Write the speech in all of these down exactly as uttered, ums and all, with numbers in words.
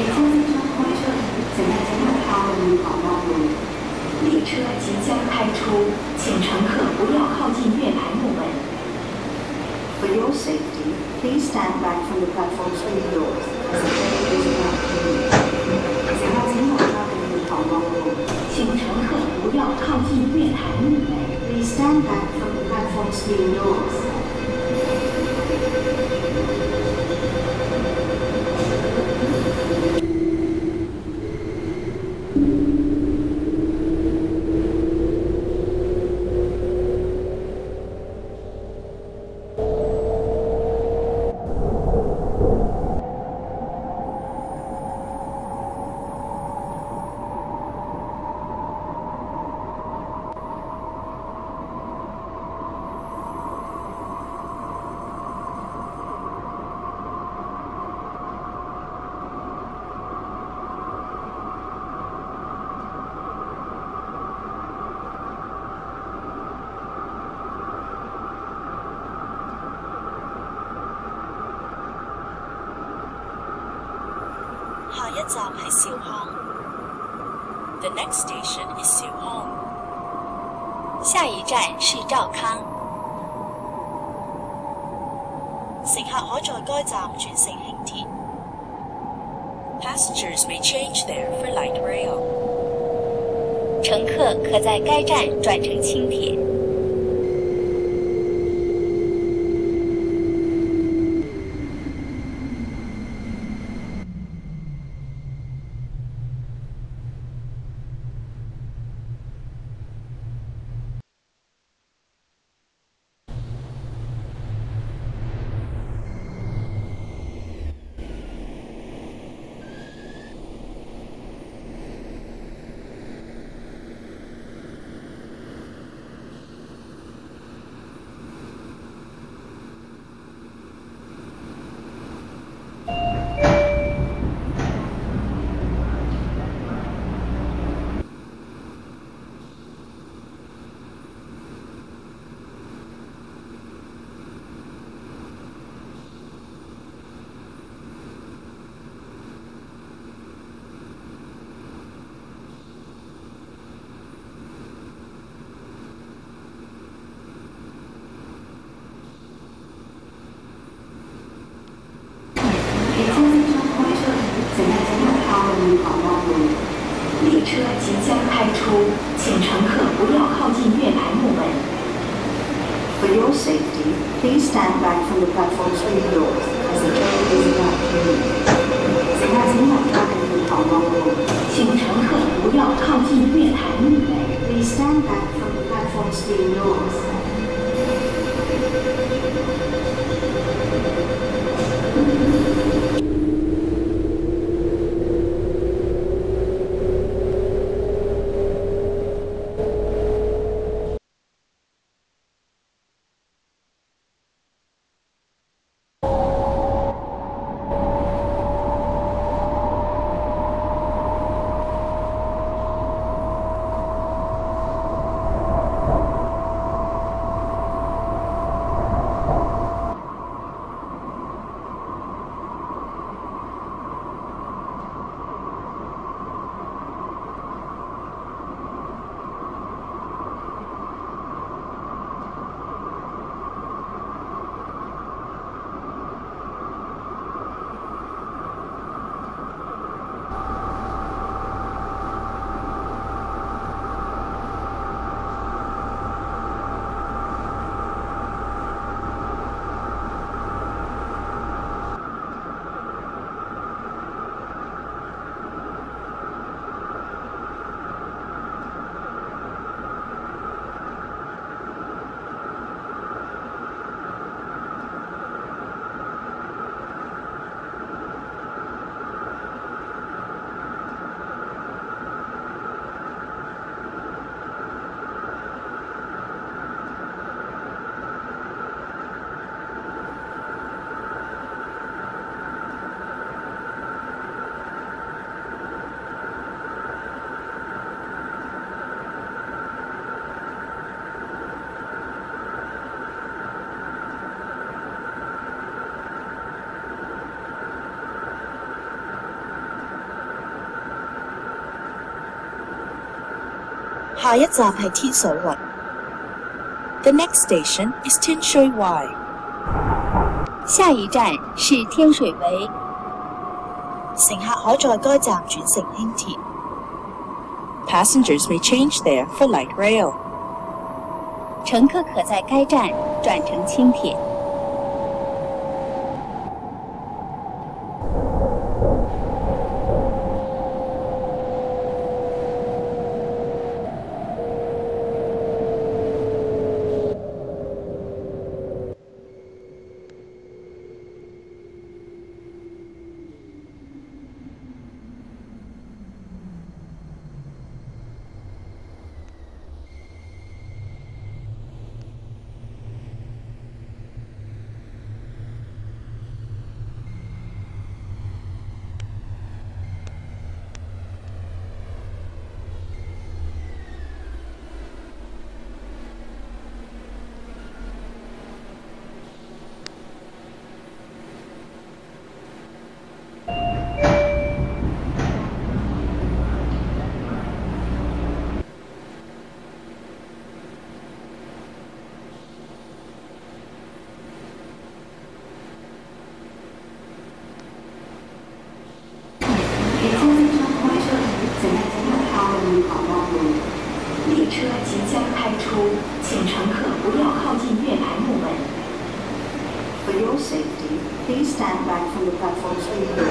列车即将开出，请乘客不要靠近月台木门。For your safety, please stand back from the platform screen doors as the train is about to leave. 请乘客不要靠近月台木门。Please stand back from the platform screen doors. 下一站係兆康。The next station is 兆康。下一站是兆康。乘客可在該站轉乘輕鐵。Passengers may change there for light rail。乘客可在該站轉乘輕鐵。 列车即将开出，请乘客不要靠近月台木门。For your safety, please stand back from the platform screen doors as the train is about to leave. 请乘客不要靠近月台木门。Please stand back from the platform screen doors. 下下一站係天水圍。The next station is 天水圍。下一站是天水圍。乘客可在該站轉乘輕鐵。Passengers may change there for light rail。乘客可在該站轉乘輕鐵。 列车即将开出，请乘客不要靠近月台木门。For your safety, please stand back from the platform screen door.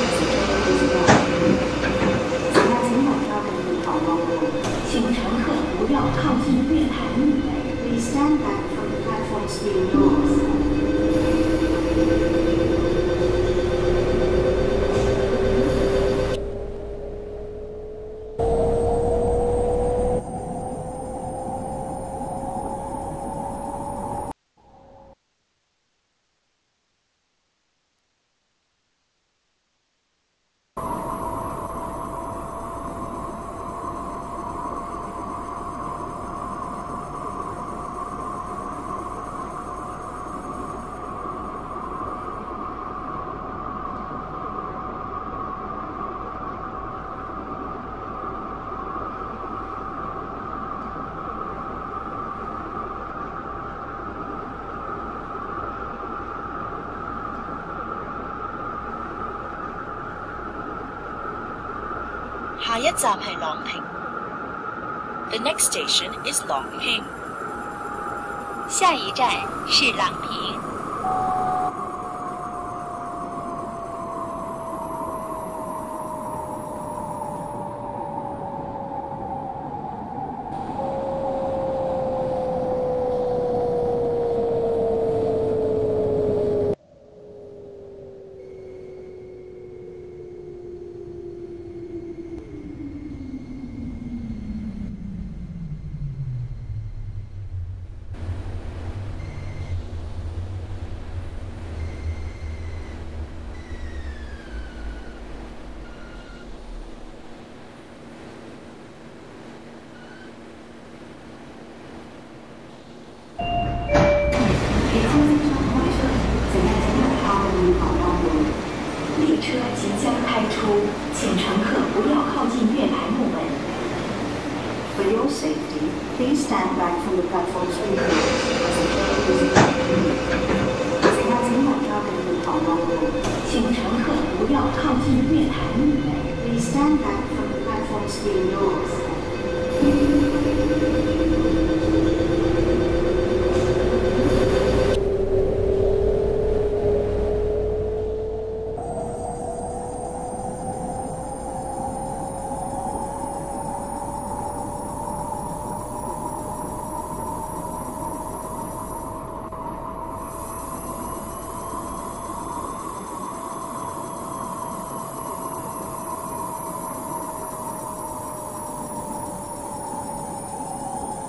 请乘客不要靠近月台木门。Please stand back from the platform screen doors. 下一站係朗屏。The next station is 朗屏。下一站是朗屏。 列车即将开出，请乘客不要靠近月台木门。For your safety, please stand back from the platform screen door. 请乘客不要靠近月台木门。Please stand back from the platform screen doors. 下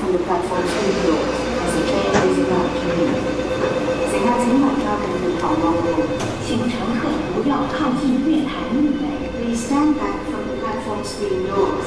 from the platform three doors as the train is about to leave. 请大请晚抓紧的跑道路，请乘客不要靠近月台木门。Please stand back from the platform screen doors.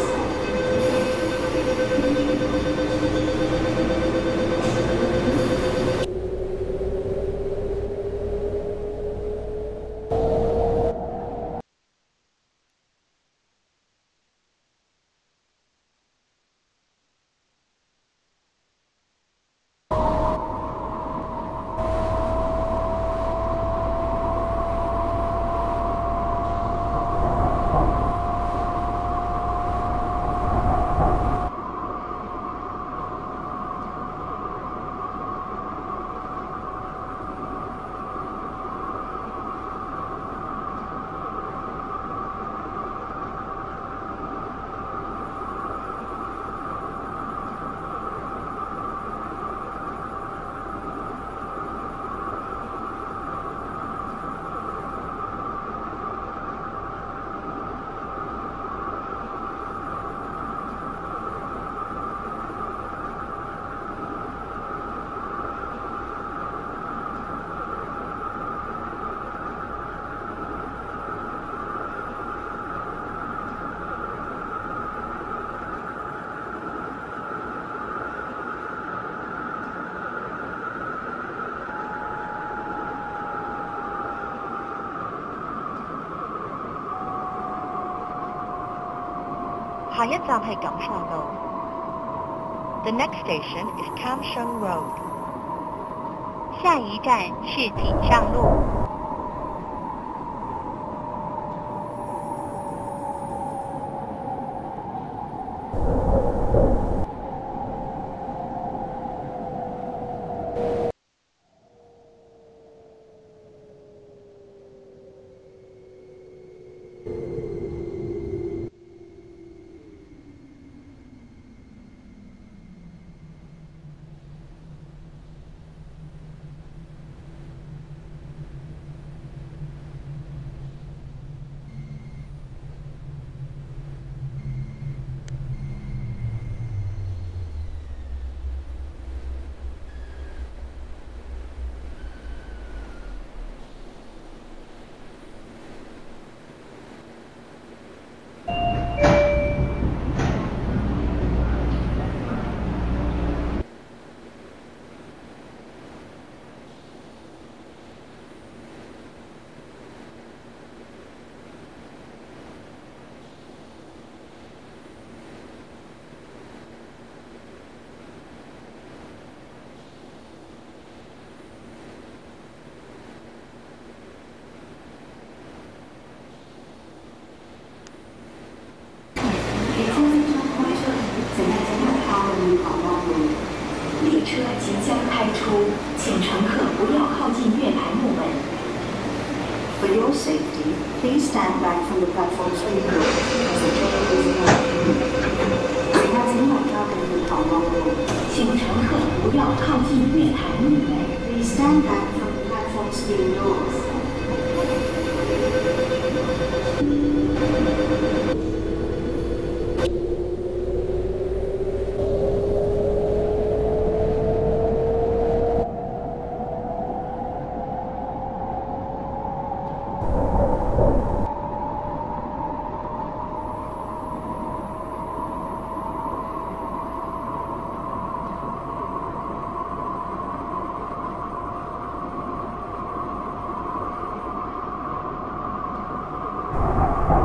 下一站係錦上路。The next station is Kam Sheung Road. 下一站是锦上路。 列车即将开出，请乘客不要靠近月台木门。For your safety, please stand back from the platform three doors as the train is about to leave. 请大请晚抓紧的跑道路，请乘客不要靠近月台木门。Please stand back from the platform three doors. 下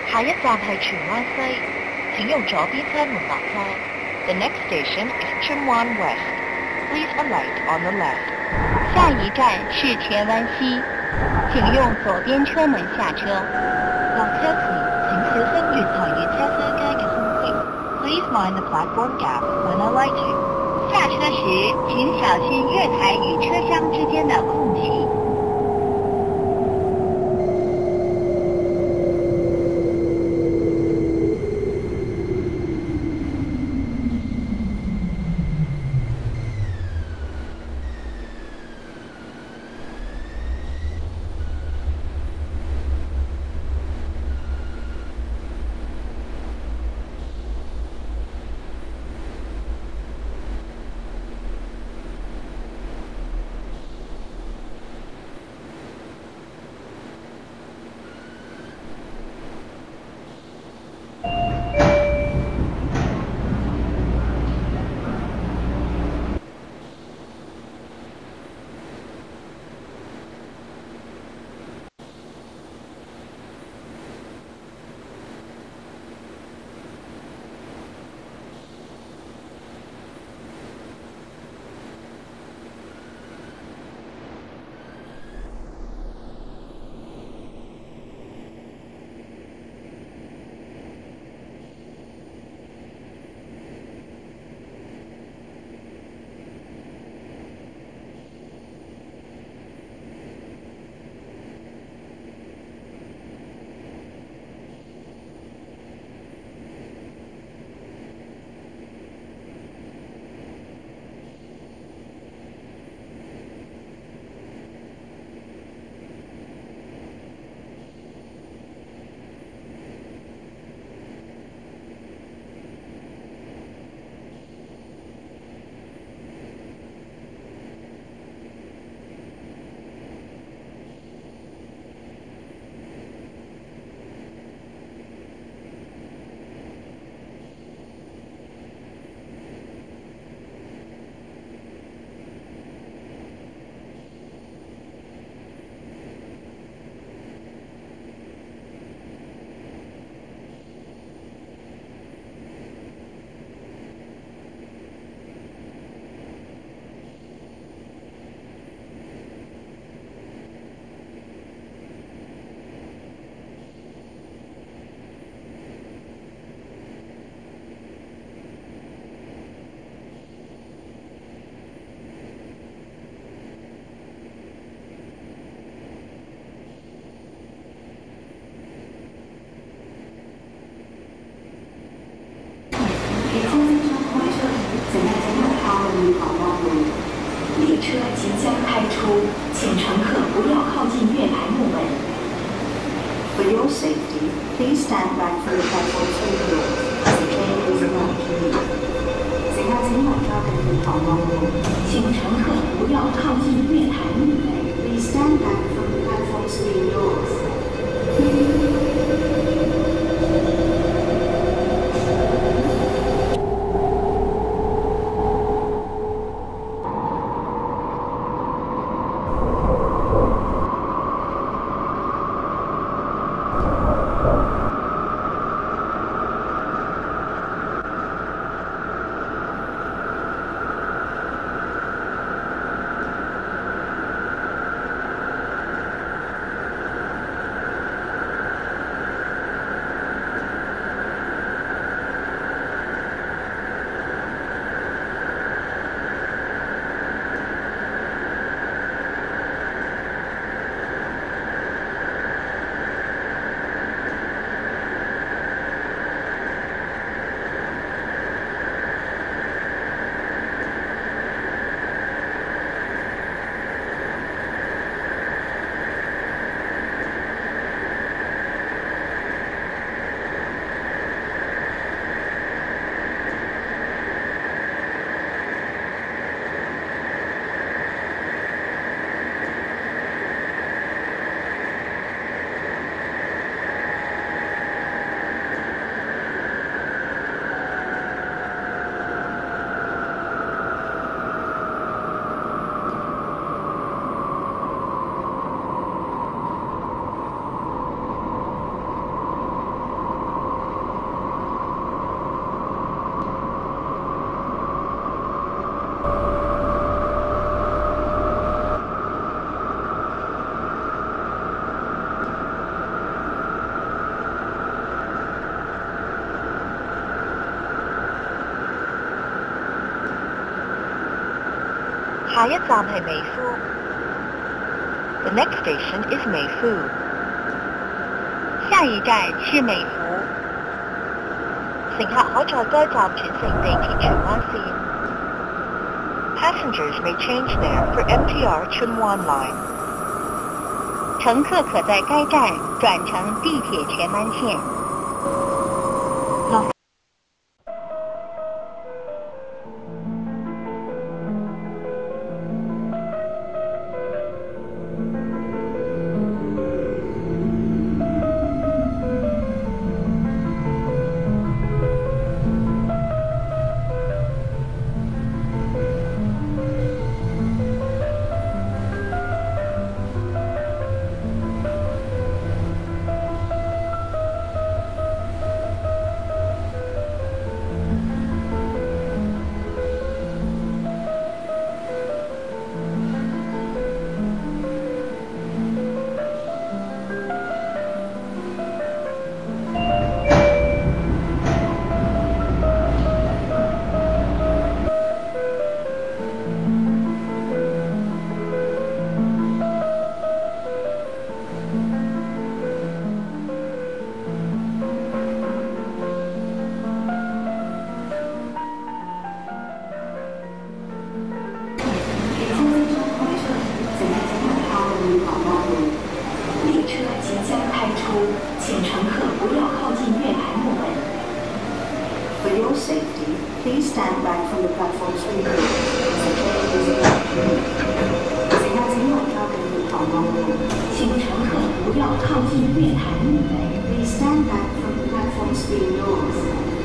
下一站係荃灣西，請用左邊車門落車。The next station is Chun Wan West. Please alight on the left. 下一站是荃灣西，請用左邊車門下車。落車時請小心月台與車廂間嘅空隙。Please mind the platform gap when alighting. 下車時請小心月台與車廂之間的空隙。 列车即将开出，请乘客不要靠近月台木门。For your safety, please stand back from the platform windows as the train is about to leave. 乘客請勿靠近月台幕門，請乘客不要靠近月台木門。Please stand back from the platform windows. 下下一站係美孚。The next station is 美孚。下一站是美孚。乘客可在該站轉乘地鐵荃灣線。Passengers may change there for M T R 荃灣 line。乘客可在該站轉乘地鐵荃灣線。 For your safety, please stand back from the platform's window as the train is about to leave. 请大请往抓紧你跑道路，请乘客不要靠近月台木门。Please stand back from the platform's windows.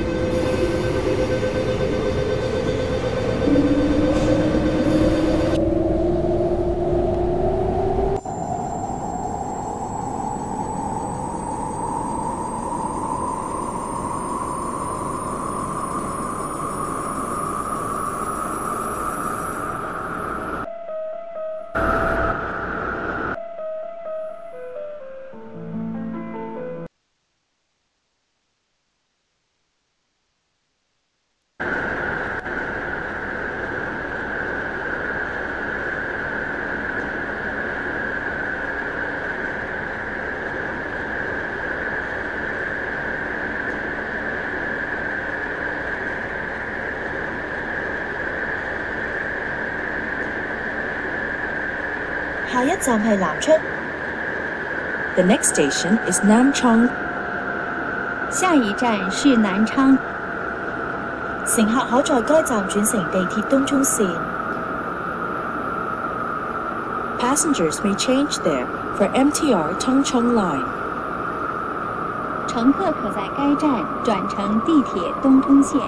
下一站係南昌。The next station is 南昌。下一站是南昌。乘客可在該站轉乘地鐵東涌線。Passengers may change there for M T R 東涌 line。乘客可在該站轉乘地鐵東涌線。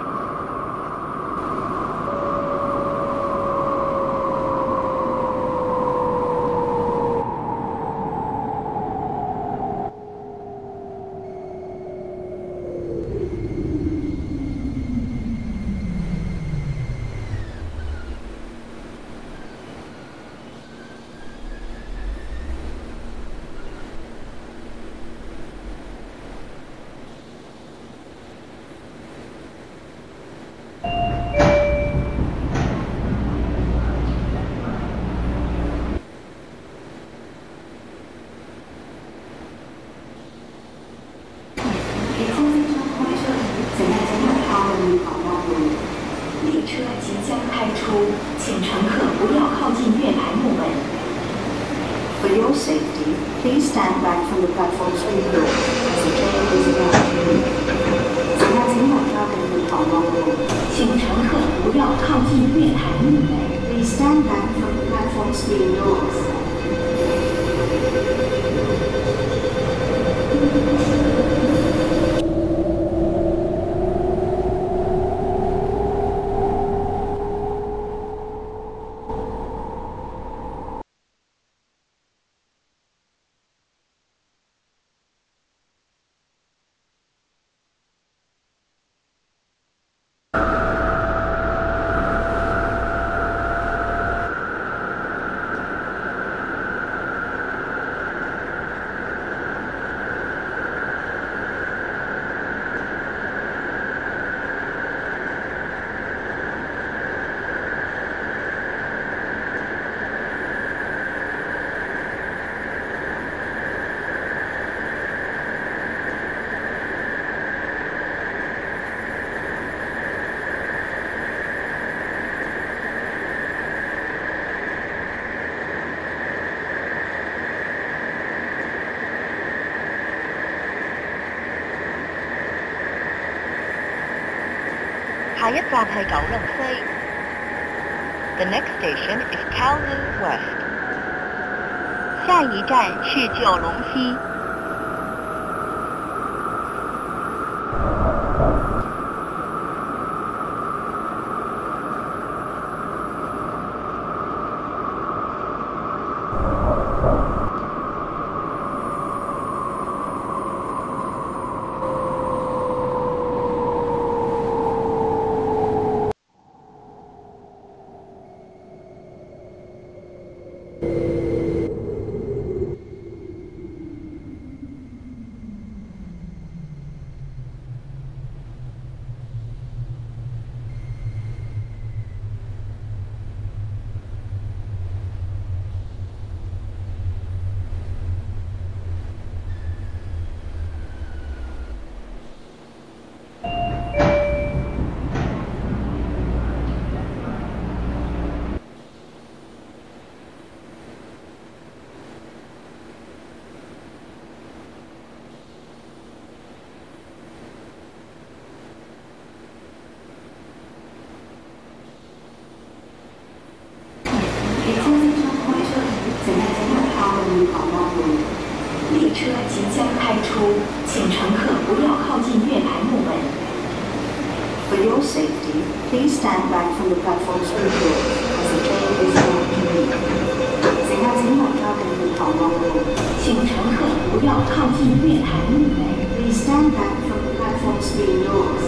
列车即将开出，请乘客不要靠近月台木门。For your safety, please stand back from the platform's window as the train is about to leave. 请大请往抓紧你跑道路，请乘客不要靠近月台木门。Please stand back from the platform's windows. 下下一站係九龍西。The next station is Kowloon West。下一站是九龍西。 列车即将开出，请乘客不要靠近月台木门。For your safety, please stand back from the platform's windows as the train is about to leave. 请大请往抓紧的跑道路，请乘客不要靠近月台木门。Please stand back from the platform's windows.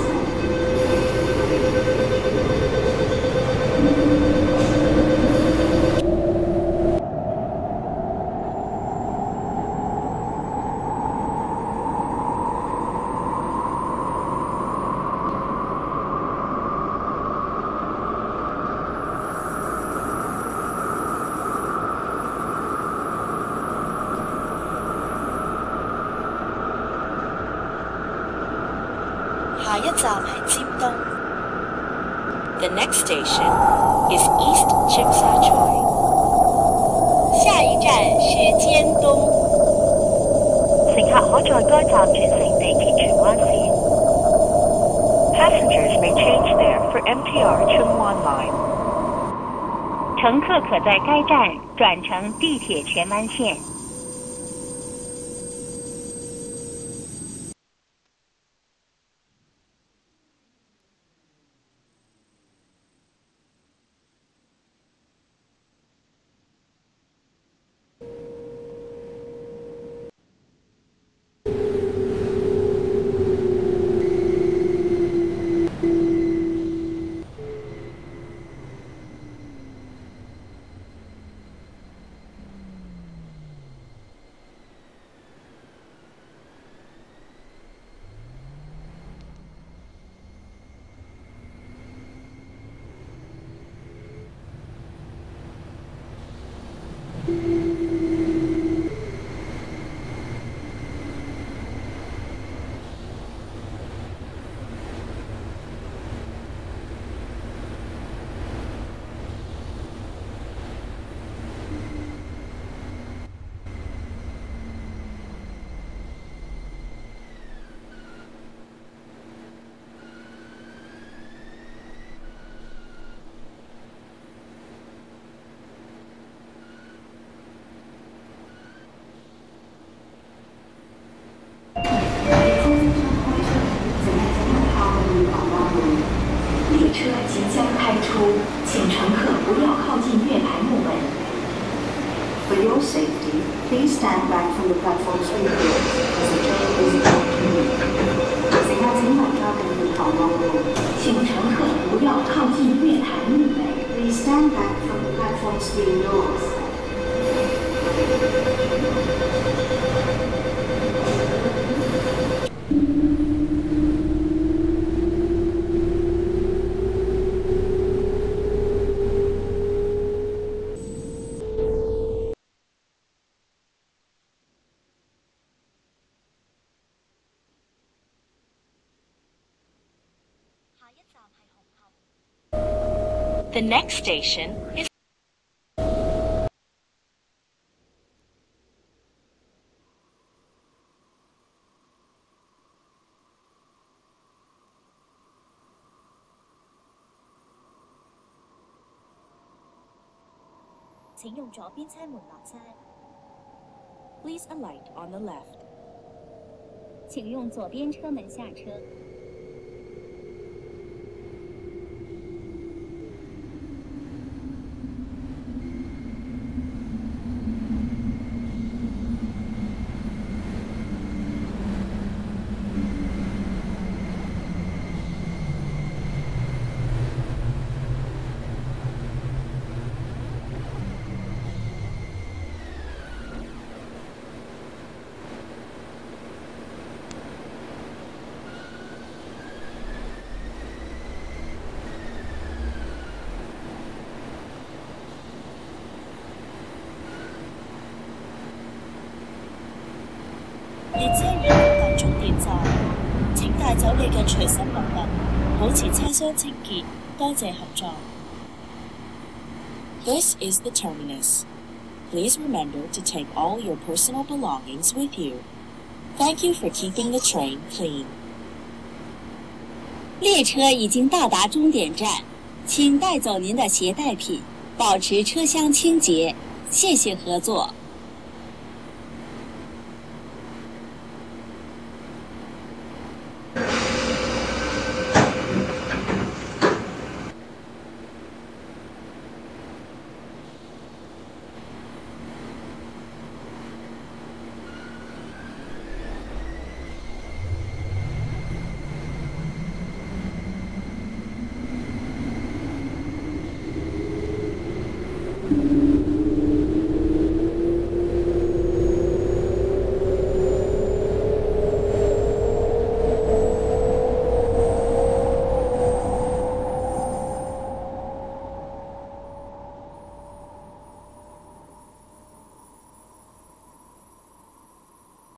下一站係尖東。The next station is East 尖沙咀。下一站是尖東。乘客可在該站轉乘地鐵荃灣線。Passengers may change there for M T R 荃灣 line。乘客可在該站轉乘地鐵荃灣線。 列车即将开出，请乘客不要靠近月台木门。For your safety, please stand back from the platform's windows as the train is about to leave. 请大请往抓紧的跑道路，请乘客不要靠近月台木门。Please stand back from the platform's windows. 下一站係紅磡。The next station is 請用左邊車門落車。 Please alight on the left. 請用左邊車門下車。 列車已到達終點站，請帶走你嘅隨身物品，保持車廂清潔，多謝合作。 This is the terminus. Please remember to take all your personal belongings with you. Thank you for keeping the train clean. 列車已經到達終點站，請帶走您的攜帶品，保持車廂清潔，謝謝合作。 嗯